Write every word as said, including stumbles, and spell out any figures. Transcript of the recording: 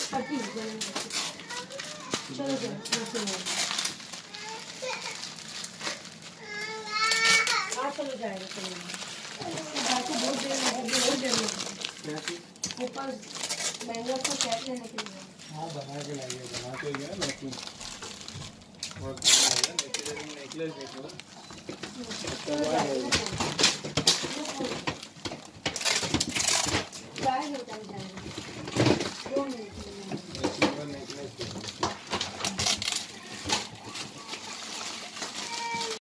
चलो चलो चलो जाएगा चलो बाकी बहुत देर लगेगी बहुत देर लगेगी ऊपर महंगा को सेट लेने के लिए। हाँ बना के लाइए बना के गया लेकिन और नेकलेस देखो जाएगा जाएगा दो मिनट नेकलेस